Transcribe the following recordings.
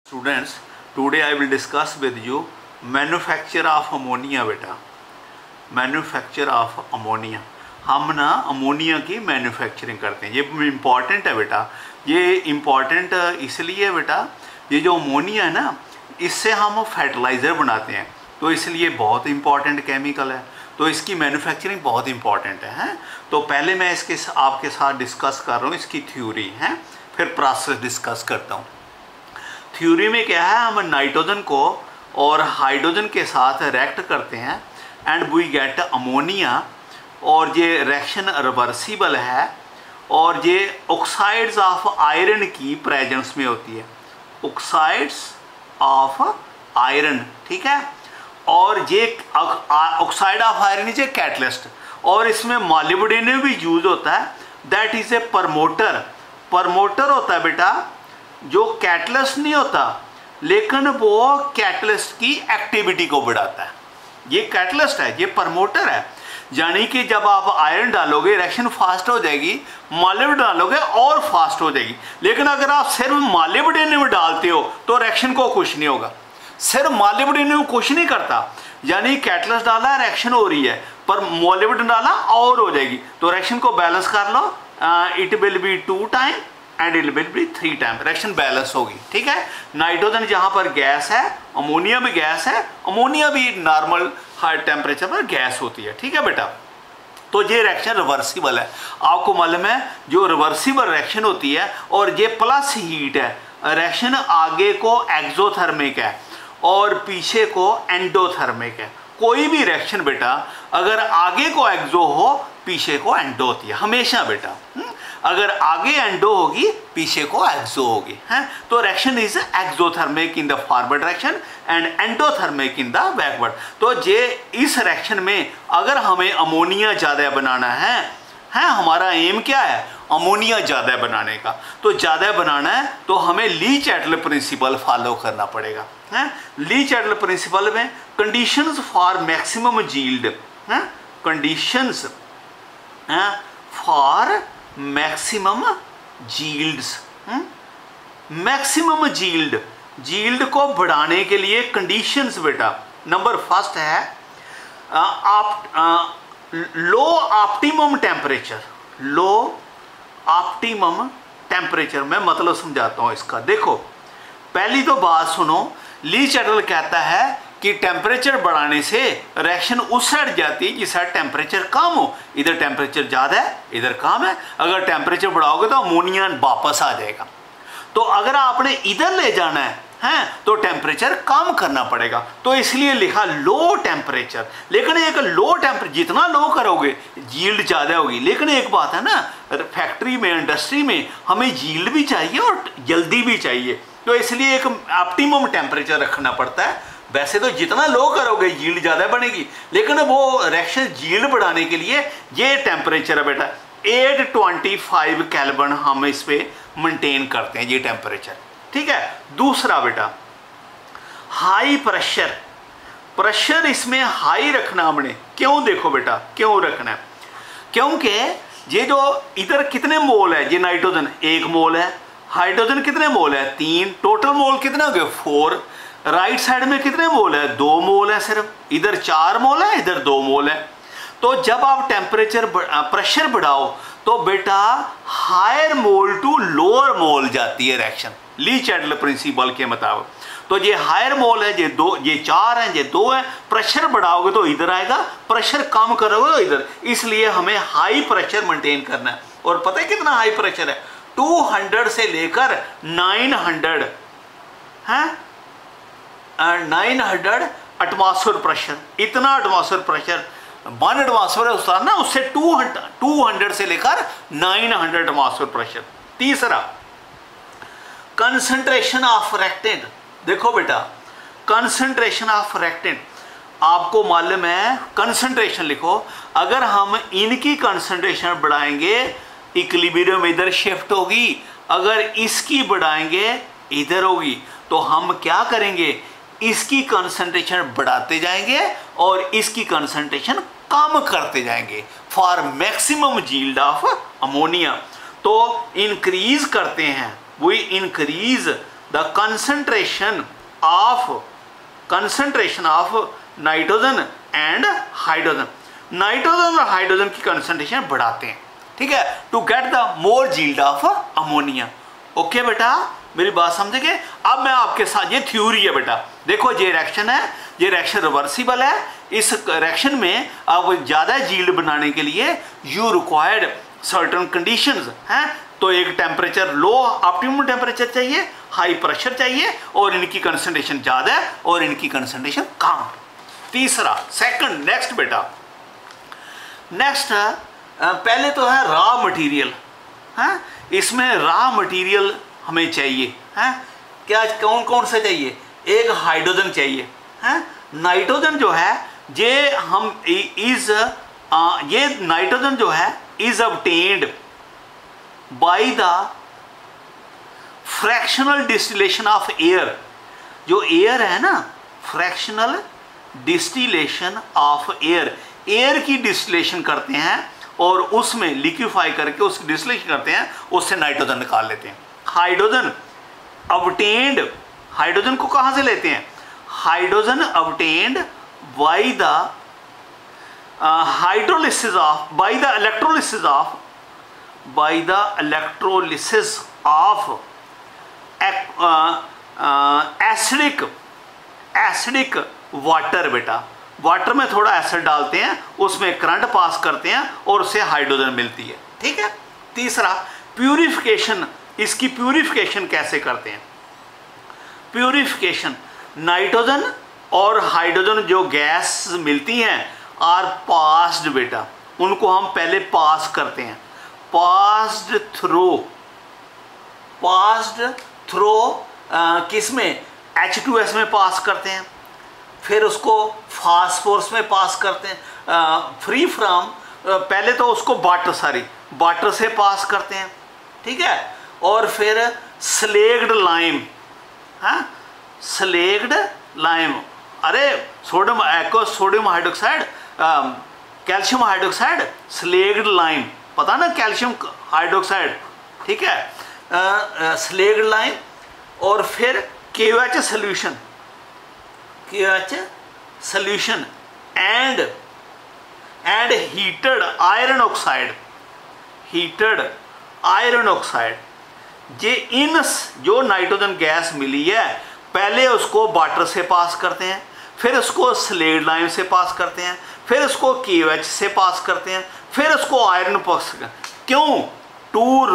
Students, today I will discuss with you manufacture of ammonia बेटा। Manufacture of ammonia, हम ना ammonia की manufacturing करते हैं। ये इम्पॉर्टेंट है बेटा। ये इम्पॉर्टेंट इसलिए है बेटा, ये जो अमोनिया है ना, इससे हम फर्टिलाइज़र बनाते हैं, तो इसलिए बहुत इम्पॉर्टेंट केमिकल है। तो इसकी मैन्युफैक्चरिंग बहुत इम्पॉर्टेंट है। तो पहले मैं इसके आपके साथ डिस्कस कर रहा हूँ इसकी थ्योरी है, फिर प्रोसेस डिस्कस करता हूँ। थ्योरी में क्या है, हम नाइट्रोजन को और हाइड्रोजन के साथ रिएक्ट करते हैं एंड वी गेट अमोनिया, और ये रिएक्शन रिवर्सिबल है और ये ऑक्साइड्स ऑफ आयरन की प्रेजेंस में होती है। ऑक्साइड्स ऑफ आयरन, ठीक है। और ये oxide of iron is a catalyst, और इसमें मॉलिब्डेनम भी यूज होता है, that is a promoter. Promoter होता है बेटा जो कैटलिस्ट नहीं होता, लेकिन वो कैटलिस्ट की एक्टिविटी को बढ़ाता है। ये कैटलिस्ट है, ये प्रमोटर है। यानी कि जब आप आयरन डालोगे रिएक्शन फास्ट हो जाएगी, मॉलिब्डेनम डालोगे और फास्ट हो जाएगी। लेकिन अगर आप सिर्फ मॉलिब्डेनम डालते हो तो रिएक्शन को कुछ नहीं होगा। सिर्फ मॉलिब्डेनम कुछ नहीं करता, यानी कैटलिस्ट डाला है रिएक्शन हो रही है, पर मॉलिब्डेनम डाला और हो जाएगी। तो रिएक्शन को बैलेंस कर लो, it will be 2 time and it will be 3 time, reaction balance होगी, ठीक है। नाइट्रोजन जहाँ पर गैस है, अमोनिया भी गैस है, अमोनिया भी नॉर्मल हाई टेम्परेचर पर गैस होती है, ठीक है बेटा। तो ये रिएक्शन रिवर्सिबल है। आपको मालूम है जो रिवर्सिबल रिएक्शन होती है, और ये प्लस हीट है। रिएक्शन आगे को एक्सोथर्मिक है और पीछे को एंडोथर्मिक है। कोई भी रिएक्शन बेटा अगर आगे को एक्सो हो, पीछे को एंडो होती है हमेशा बेटा। अगर आगे एंडो होगी, पीछे को एक्सो होगी, है। तो reaction is exothermic in the forward direction and endothermic in the backward. तो ये इस रिएक्शन में अगर हमें अमोनिया ज़्यादा बनाना है, हमारा एम क्या है, अमोनिया ज़्यादा बनाने का। तो ज़्यादा बनाना है तो हमें ली चैटल प्रिंसिपल फॉलो करना पड़ेगा, है। ली चैटल प्रिंसिपल में conditions for maximum yield, conditions for maximum yields, maximum yield को बढ़ाने के लिए कंडीशंस बेटा, नंबर फर्स्ट है लो ऑप्टिमम टेम्परेचर। लो ऑप्टिमम टेम्परेचर मैं मतलब समझाता हूँ इसका। देखो पहली तो बात सुनो, ली चैटल कहता है कि टेम्परेचर बढ़ाने से रिएक्शन उस साइड जाती है जिस साइड टेम्परेचर कम हो। इधर टेम्परेचर ज़्यादा है, इधर कम है। अगर टेम्परेचर बढ़ाओगे तो अमोनिया वापस आ जाएगा। तो अगर आपने इधर ले जाना है तो टेम्परेचर कम करना पड़ेगा। तो इसलिए लिखा लो टेम्परेचर। लेकिन एक लो टेम्परेचर जितना लो करोगे यील्ड ज़्यादा होगी। लेकिन एक बात है ना, फैक्ट्री में, इंडस्ट्री में हमें यील्ड भी चाहिए और जल्दी भी चाहिए। तो इसलिए एक ऑप्टिमम टेम्परेचर रखना पड़ता है। वैसे तो जितना लो करोगे यील्ड ज़्यादा बनेगी, लेकिन वो रिएक्शन यील्ड बढ़ाने के लिए ये टेम्परेचर है बेटा 825 केल्विन हम इस पे मेंटेन करते हैं, ये टेम्परेचर, ठीक है। दूसरा बेटा हाई प्रेशर। प्रेशर इसमें हाई रखना हमने, क्यों देखो बेटा क्यों रखना है, क्योंकि ये जो इधर कितने मोल है, ये नाइट्रोजन 1 मोल है, हाइड्रोजन कितने मोल है 3, टोटल मोल कितने हो गए 4। राइट साइड में कितने मोल है 2 मोल है सिर्फ, इधर 4 मोल है, इधर 2 मोल है। तो जब आप टेम्परेचर प्रेशर बढ़ाओ तो बेटा higher mole to lower mole जाती है रिएक्शन, ली चैटल प्रिंसिपल के मुताबिक। तो ये हायर मोल है, ये 2, ये 4 है, ये 2 है। प्रेशर बढ़ाओगे तो इधर आएगा, प्रेशर कम करोगे तो इधर। इसलिए हमें हाई प्रेशर मेंटेन करना है। और पता है कितना हाई प्रेशर है, 200 से लेकर 900 है, 900 एटमॉस्फेयर प्रेशर। इतना एटमॉस्फेयर प्रेशर 1 एटमॉस्फेयर उतारना ना, उससे 200 से लेकर 900 एटमॉस्फेयर प्रेशर। तीसरा कंसंट्रेशन ऑफ रिएक्टेंट। देखो बेटा कंसंट्रेशन ऑफ रिएक्टेंट आपको मालूम है, कंसंट्रेशन लिखो। अगर हम इनकी कंसंट्रेशन बढ़ाएंगे इक्विलिब्रियम इधर शिफ्ट होगी, अगर इसकी बढ़ाएंगे इधर होगी। तो हम क्या करेंगे, इसकी कंसंट्रेशन बढ़ाते जाएंगे और इसकी कंसंट्रेशन कम करते जाएंगे for maximum yield of ammonia. तो इंक्रीज करते हैं, we increase the concentration of nitrogen and hydrogen, nitrogen और हाइड्रोजन की कंसंट्रेशन बढ़ाते हैं, ठीक है, to get the more yield of ammonia. Okay बेटा, मेरी बात समझ गए। अब मैं आपके साथ, ये थ्योरी है बेटा, देखो ये रिएक्शन है, ये रिएक्शन रिवर्सिबल है। इस रिएक्शन में अब ज़्यादा यील्ड बनाने के लिए यू रिक्वायर्ड सर्टन कंडीशंस हैं। तो एक टेम्परेचर लो, ऑप्टिमम टेम्परेचर चाहिए, हाई प्रेशर चाहिए, और इनकी कंसंट्रेशन ज़्यादा है और इनकी कंसंट्रेशन कम। तीसरा, सेकंड, नेक्स्ट बेटा, नेक्स्ट पहले तो है रॉ मटेरियल, हैं, इसमें रॉ मटेरियल हमें चाहिए, हैं, क्या कौन कौन से चाहिए? एक हाइड्रोजन चाहिए, हैं, नाइट्रोजन जो है ये हम ये नाइट्रोजन जो है is obtained by the fractional distillation of air. जो एयर है ना, fractional distillation of air, air की डिस्टिलेशन करते हैं और उसमें लिक्विफाई करके उसकी डिस्टिलेशन करते हैं, उससे नाइट्रोजन निकाल लेते हैं। हाइड्रोजन ऑब्टेन्ड, हाइड्रोजन को कहाँ से लेते हैं? Hydrogen obtained by the hydrolysis of, by the electrolysis of, by the electrolysis of acidic water. बेटा, वाटर में थोड़ा एसिड डालते हैं, उसमें करंट पास करते हैं और उससे हाइड्रोजन मिलती है, ठीक है। तीसरा, प्यूरिफिकेशन, इसकी प्यूरिफिकेशन कैसे करते हैं? प्यूरिफिकेशन, नाइट्रोजन और हाइड्रोजन जो गैस मिलती हैं आर पास्ड बेटा, उनको हम पहले पास करते हैं, पास्ड थ्रो किस में? H2S में पास करते हैं, फिर उसको फास्फोरस में पास करते हैं, फ्री फ्रॉम, पहले तो उसको वाटर से पास करते हैं, ठीक है, और फिर स्लेग्ड लाइम, हाँ, स्लेग्ड लाइम, अरे sodium hydroxide, calcium hydroxide, slaked lime, पता ना, कैल्शियम हाइड्रोक्साइड, ठीक है, स्लेग्ड लाइम, और फिर KOH solution and heated iron oxide, ये इन जो नाइट्रोजन गैस मिली है पहले उसको वाटर से पास करते हैं, फिर उसको स्लेग्ड लाइम से पास करते हैं, फिर उसको KOH से पास करते हैं, फिर उसको आयरन पास करते हैं। क्यों? टू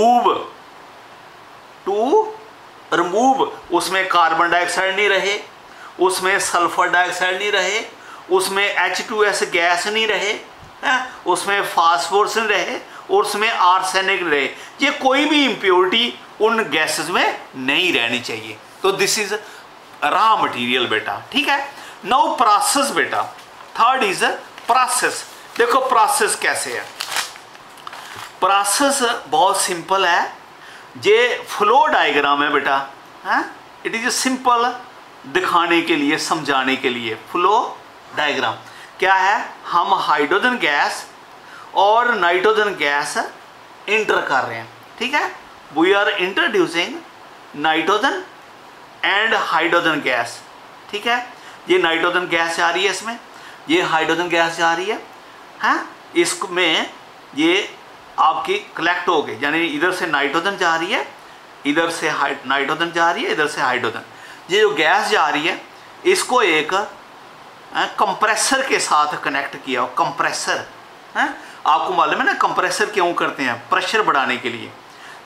रिमूव उसमें कार्बन डाइऑक्साइड नहीं रहे, उसमें सल्फर डाइऑक्साइड नहीं रहे, उसमें H2S गैस नहीं रहे, है? उसमें फास्फोरस नहीं रहे, और उसमें आर्सेनिक नहीं रहे। ये कोई भी इम्प्योरिटी उन गैसेस में नहीं रहनी चाहिए। तो दिस इज रॉ मटेरियल बेटा, ठीक है। नाउ प्रोसेस बेटा, थर्ड इज प्रोसेस। देखो प्रोसेस कैसे है। प्रोसेस बहुत सिंपल है, ये फ्लो डायग्राम है बेटा, हैं, इट इज सिंपल, दिखाने के लिए, समझाने के लिए। फ्लो डायग्राम क्या है? हम हाइड्रोजन गैस और नाइट्रोजन गैस इंटर कर रहे हैं, ठीक है। We are introducing nitrogen and hydrogen gas, ठीक है। ये नाइट्रोजन गैस जा रही है, इसमें ये हाइड्रोजन गैस जा रही है, हैं, इसमें ये आपकी कलेक्ट हो गई, यानी इधर से नाइट्रोजन जा रही है, इधर से नाइट्रोजन जा रही है, इधर से हाइड्रोजन। ये जो गैस जा रही है इसको एक कंप्रेसर के साथ कनेक्ट किया हो। कंप्रेसर है, आपको मालूम है ना कंप्रेसर क्यों करते हैं? प्रेशर बढ़ाने के लिए।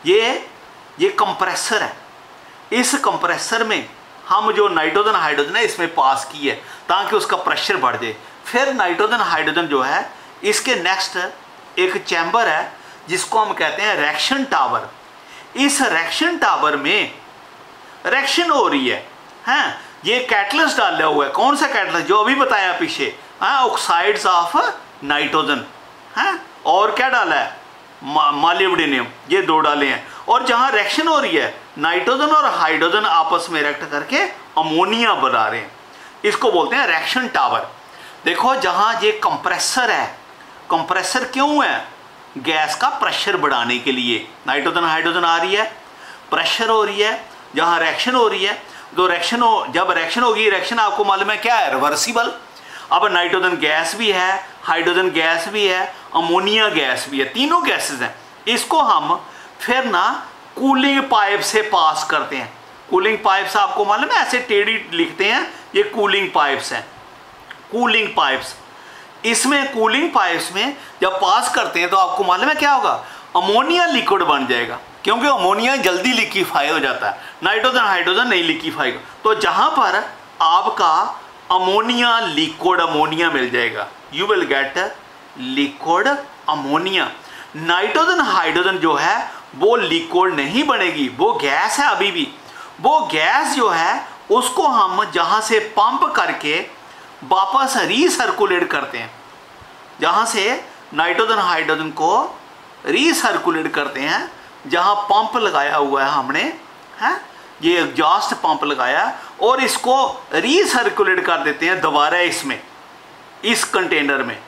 ये कंप्रेसर है। इस कंप्रेसर में हम जो नाइट्रोजन हाइड्रोजन है इसमें पास की है ताकि उसका प्रेशर बढ़ जाए। फिर नाइट्रोजन हाइड्रोजन जो है इसके नेक्स्ट एक चैम्बर है जिसको हम कहते हैं रिएक्शन टावर। इस रिएक्शन टावर में रिएक्शन हो रही है, हैं, ये कैटलिस्ट डाला हुआ है। कौन सा कैटलिस्ट? जो अभी बताया पीछे, हाँ, ऑक्साइड्स ऑफ नाइट्रोजन, हैं, और क्या डाला है? मॉलिब्डेनम, ये दो डाले हैं। और जहाँ रिएक्शन हो रही है नाइट्रोजन और हाइड्रोजन आपस में रिएक्ट करके अमोनिया बना रहे हैं, इसको बोलते हैं रिएक्शन टावर। देखो जहाँ ये कंप्रेसर है, कंप्रेसर क्यों है? गैस का प्रेशर बढ़ाने के लिए। नाइट्रोजन हाइड्रोजन आ रही है, प्रेशर हो रही है, जहाँ रिएक्शन हो रही है, तो जब रिएक्शन होगी, रिएक्शन आपको मालूम है क्या है, रिवर्सिबल। अब नाइट्रोजन गैस भी है, हाइड्रोजन गैस भी है, अमोनिया गैस भी है, तीनों गैसेस हैं। इसको हम फिर ना कूलिंग पाइप से पास करते हैं। कूलिंग पाइप्स आपको मालूम है, ऐसे टेढ़ी लिखते हैं, ये कूलिंग पाइप्स हैं, कूलिंग पाइप्स। इसमें कूलिंग पाइप्स में जब पास करते हैं तो आपको मालूम है क्या होगा, अमोनिया लिक्विड बन जाएगा, क्योंकि अमोनिया जल्दी लिक्विफाई हो जाता है, नाइट्रोजन हाइड्रोजन नहीं लिक्विफाई। तो जहां पर आपका अमोनिया लिक्विड अमोनिया मिल जाएगा, you will get liquid ammonia. Nitrogen hydrogen जो है वो लिक्विड नहीं बनेगी, वो गैस है अभी भी। वो गैस जो है उसको हम जहां से पंप करके वापस रीसर्कुलेट करते हैं, जहां से नाइट्रोजन हाइड्रोजन को रीसर्कुलेट करते हैं, जहां पंप लगाया हुआ है हमने, है ये एग्जॉस्ट पंप लगाया, और इसको रीसर्कुलेट कर देते हैं दोबारा इसमें, इस कंटेनर में,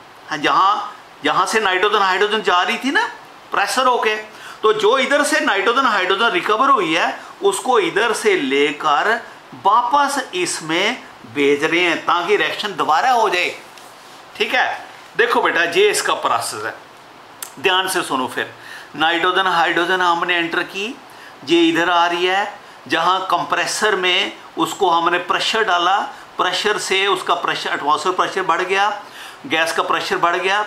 जहां से नाइट्रोजन हाइड्रोजन जा रही थी ना प्रेशर होके। तो जो इधर से नाइट्रोजन हाइड्रोजन रिकवर हुई है उसको इधर से लेकर वापस इसमें भेज रहे हैं ताकि रिएक्शन दोबारा हो जाए। ठीक है, देखो बेटा ये इसका प्रोसेस है, ध्यान से सुनो। फिर नाइट्रोजन हाइड्रोजन हमने एंटर की, ये इधर आ रही है, जहां कंप्रेसर में उसको हमने प्रेशर डाला, प्रेशर से उसका प्रेशर, एटमॉस्फेयर प्रेशर बढ़ गया, गैस का प्रेशर बढ़ गया।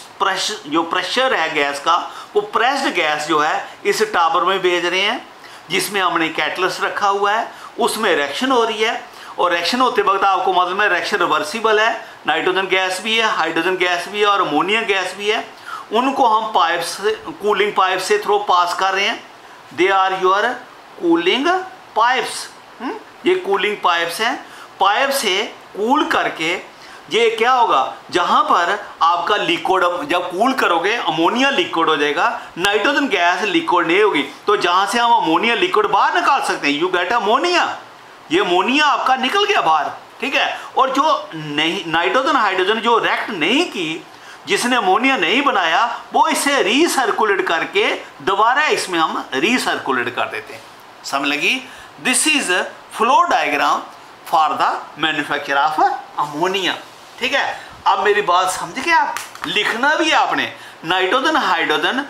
जो प्रेशर है गैस का, वो प्रेस्ड गैस जो है इस टावर में भेज रहे हैं, जिसमें हमने कैटलिस्ट रखा हुआ है, उसमें रिएक्शन हो रही है। और रिएक्शन होते वक्त आपको मालूम है रिएक्शन रिवर्सिबल है, नाइट्रोजन गैस भी है, हाइड्रोजन गैस भी है और अमोनिया गैस भी है। उनको हम पाइप से, कूलिंग पाइप से थ्रू पास कर रहे हैं। They are your cooling pipes. ये कूलिंग पाइप्स हैं। पाइप से कूल करके ये क्या होगा, जहां पर आपका लिक्विड, जब कूल करोगे अमोनिया लिक्विड हो जाएगा, नाइट्रोजन गैस लिक्विड नहीं होगी, तो जहां से हम अमोनिया लिक्विड बाहर निकाल सकते हैं, यू गेट अमोनिया। ये अमोनिया आपका निकल गया बाहर, ठीक है। और जो नहीं, नाइट्रोजन हाइड्रोजन जो रिएक्ट नहीं की, जिसने अमोनिया नहीं बनाया, वो इसे रीसर्कुलेट करके दोबारा इसमें हम रीसर्कुलेट कर देते हैं। समझ लगी? This is flow diagram for the manufacture of ammonia. ठीक है, अब मेरी बात समझ गए आप? लिखना भी है आपने, nitrogen hydrogen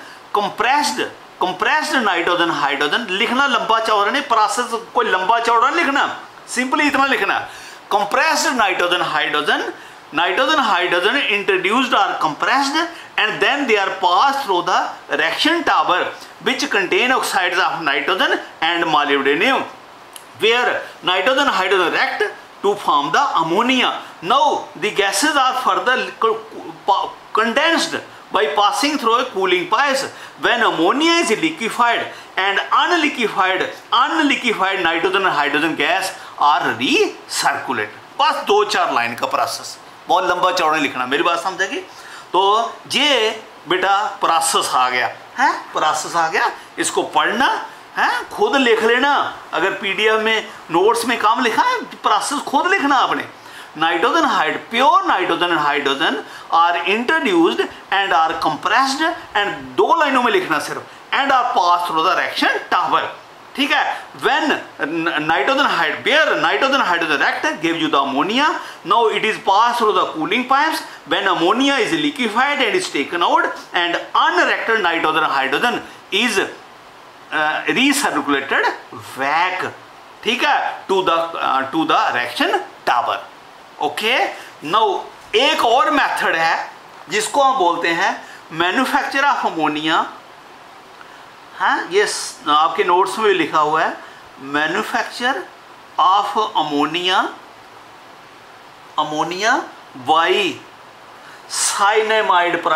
compressed nitrogen hydrogen लिखना, लंबा चौड़ा नहीं, प्रोसेस कोई लंबा चौड़ा नहीं लिखना, सिंपली इतना लिखना, compressed nitrogen hydrogen introduced are compressed and then they are pass through the reaction tower which contain oxides of nitrogen and molybdenum, where nitrogen hydrogen react to form the ammonia. Now the gases are further condensed by passing through a cooling pipes. When ammonia is liquefied and unliquefied nitrogen and hydrogen gas are recirculated. बस 2-4 line का process, बहुत लंबा चौड़ा लिखना, मेरी बात समझेगी? तो ये बेटा प्रोसेस आ गया है, प्रोसेस आ गया, इसको पढ़ना है, खुद लिख लेना। अगर पीडीएफ में नोट्स में काम लिखा है, प्रोसेस खुद लिखना आपने। Pure nitrogen and hydrogen are introduced and are compressed, and 2 लाइनों में लिखना सिर्फ, and are pass through the reaction tower. ठीक है, when nitrogen hydrogen react gives you the ammonia. Now it is passed through the cooling pipes. When ammonia is liquefied and is taken out, and unreacted nitrogen hydrogen is recirculated back, ठीक है, to the reaction tower. Okay, now एक और method है जिसको हम बोलते हैं manufacture of ammonia. हाँ, ये आपके नोट्स में भी लिखा हुआ है, manufacture of ammonia by cyanamide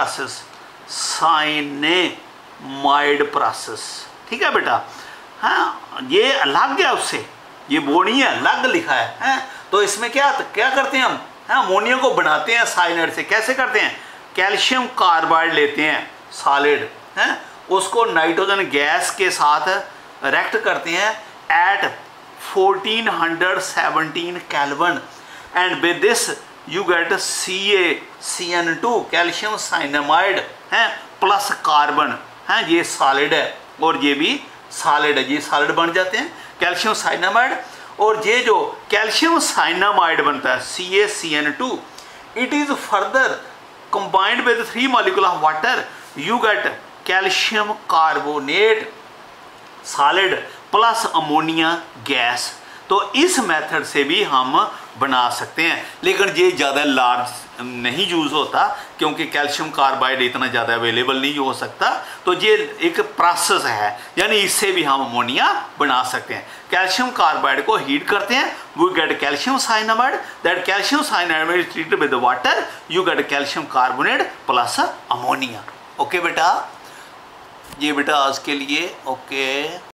process. ठीक है बेटा, हाँ, ये अलग है उससे, ये वो नहीं है, अलग लिखा है। तो इसमें क्या करते हैं हम, अमोनिया को बनाते हैं साइनाइड से। कैसे करते हैं? कैल्शियम कार्बाइड लेते हैं सॉलिड, उसको नाइट्रोजन गैस के साथ रिएक्ट करते हैं at 1417 kelvin, and with this you get CaCN2 calcium cyanamide है प्लस कार्बन है। ये सॉलिड है और ये भी सॉलिड है, ये सॉलिड बन जाते हैं। Calcium cyanamide. और ये जो कैल्शियम साइनामाइड बनता है CaCN2, it is further combined with 3 molecule of water, you get calcium carbonate solid plus ammonia gas। तो इस मेथड से भी हम बना सकते हैं, लेकिन ये ज़्यादा लार्ज नहीं यूज़ होता क्योंकि कैल्शियम कार्बाइड इतना ज़्यादा अवेलेबल नहीं हो सकता। तो ये एक प्रोसेस है, यानी इससे भी हम अमोनिया बना सकते हैं। कैल्शियम कार्बाइड को हीट करते हैं, we get calcium cyanamide, that calcium cyanamide is treated with water, you get calcium carbonate plus ammonia. Okay बेटा, ये बेटा आज के लिए ओके।